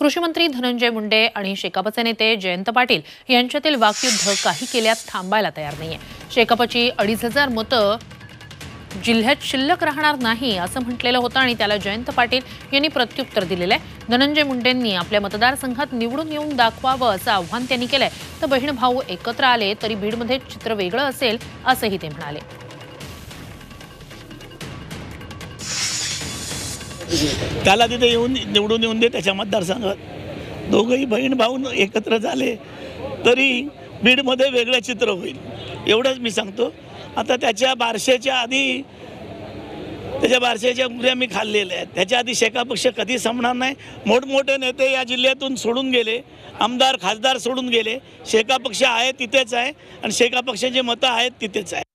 कृषी मंत्री धनंजय मुंडे आणि शेकापचे नेते जयंत पाटील यांच्यातील वाकयुद्ध काही केल्यात थांबायला तयार नाहीये। शेकापची 2,500 मतं जिल्ह्यात शिल्लक राहणार नाही असं म्हटलेलं होतं आणि त्याला जयंत पाटील यांनी प्रत्युत्तर दिलेलं आहे। धनंजय मुंडेंनी आपल्या मतदारसंघात निवडून येऊन दाखवावं असं आव्हान त्यांनी केलंय। तर बहीण भाऊ एकत्र आले तरी बीडमध्ये चित्र वेगळं असेल असंही ते म्हणाले। त्याला तिथे येऊन निवडून येऊन दे त्याच्या मतदारसंघात। दोघंही बहीण भाऊ एकत्र झाले तरी बीडमध्ये वेगळं चित्र होईल एवढंच मी सांगतो। आता त्याच्या बारशेच्या आधी त्याच्या बारशेच्या मुल्या मी खाल्लेल्या आहेत। त्याच्या आधी शेका पक्ष कधी संपणार नाही। मोठमोठे नेते या जिल्ह्यातून सोडून गेले, आमदार खासदार सोडून गेले। शेका पक्ष आहे तिथेच आहे आणि शेका पक्षाची मतं आहेत तिथेच आहे।